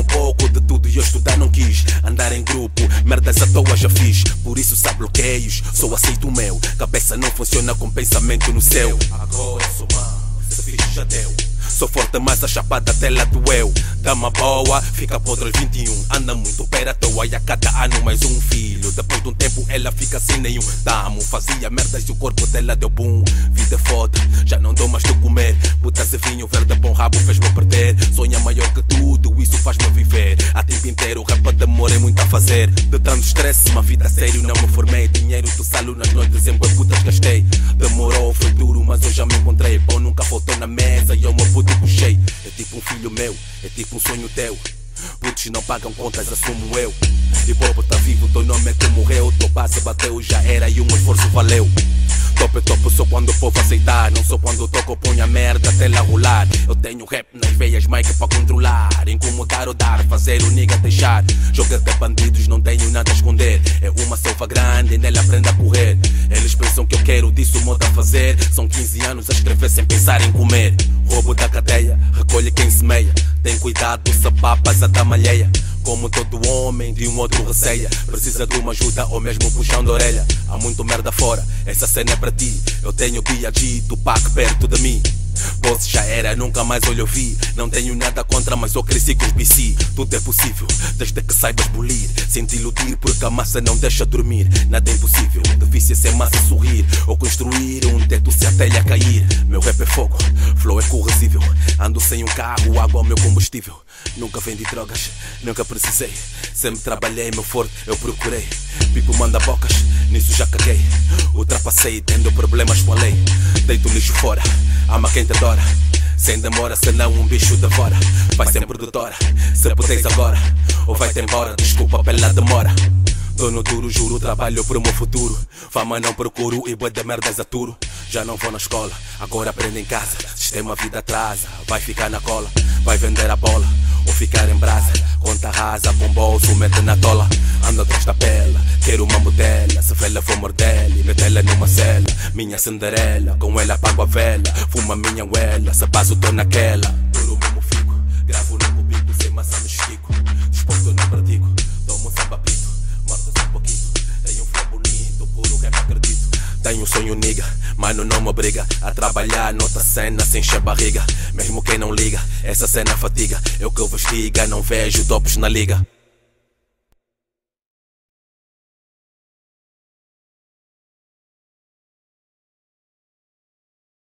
um pouco de tudo e eu estudar não quis. Andar em grupo, merdas à toa já fiz. Por isso sabe bloqueios, só aceito o meu. Cabeça não funciona com pensamento no céu. Agora sou mal, se fiz já deu. Sou forte, mas a chapada dela doeu. Dama boa, fica podre aos 21. Anda muito pera à toa e a cada ano mais um filho. Depois de um tempo ela fica sem nenhum tamo. Fazia merdas e o corpo dela deu boom. Vida foda, já não dou mais de comer. Putas e vinho verde, bom rabo fez-me perder. Sonha maior que tudo, isso faz-me viver. Há tempo inteiro, rapa de amor é muito a fazer. De tanto stress, uma vida a sério não me formei. Dinheiro do salo nas noites em putas gastei. Demorou, foi duro, mas hoje já me encontrei. Pão nunca faltou na mesa e eu me puto puxei. É tipo um filho meu, é tipo um sonho teu. Putos não pagam contas, assumo eu. E pobre tá vivo, teu nome é que morreu. Tua base bateu, já era e um esforço valeu. Top é top só quando o povo aceitar. Não só quando toco, ponho a merda até lá rolar. Eu tenho rap nas veias, mic pra controlar. Incomodar ou dar, fazer o nigga deixar. Jogo de bandidos, não tenho nada a esconder. É uma selva grande, nela aprende a correr. Eles pensam que eu quero disso, modo a fazer. São 15 anos a escrever sem pensar em comer. Roubo da cadeia, recolhe quem semeia. Tem cuidado, se papas a dama alheia. Como todo homem de um outro receia. Precisa de uma ajuda ou mesmo puxão de orelha. Há muito merda fora, essa cena é para ti. Eu tenho B.I.G, Tupac perto de mim. Boss já era, nunca mais olho vi. Não tenho nada contra, mas eu cresci com os BC. Tudo é possível, desde que saibas bolir. Sem te iludir, porque a massa não deixa dormir. Nada é impossível, difícil sem massa sorrir. Ou construir um teto se a telha cair. Meu rap é fogo, flow é corrosível. Ando sem um carro, água é o meu combustível. Nunca vendi drogas, nunca precisei. Sempre trabalhei, meu forte eu procurei. Pipo manda bocas, nisso já caguei. Ultrapassei, tendo problemas com a lei. Deito o lixo fora, ama quem te adora. Sem demora, senão um bicho devora. Vai ser produtora, se pudeis agora. Ou vai-te embora, desculpa pela demora. Dono duro, juro, trabalho pro meu futuro. Fama não procuro e bué de merdas aturo. Já não vou na escola, agora aprendo em casa. Sistema vida atrasa, vai ficar na cola. Vai vender a bola, ou ficar em brasa. Conta rasa, com bolso, mete na tola. Ando atrás da pela, quero uma modela. Se velha vou mordela e metê-la numa cela. Minha Cinderela, com ela pago a vela. Fuma minha uela, se passo tô naquela. Duro mesmo fico, gravo no cubico. Sem massa me estico, desporto não pratico. Tomo um samba pito, mordo-se um pouquinho. Tenho um flow bonito, puro rap acredito. Tenho um sonho niga, mano não me obriga a trabalhar noutra cena sem encher barriga. Mesmo quem não liga, essa cena fatiga. Eu que vos diga, não vejo topos na liga.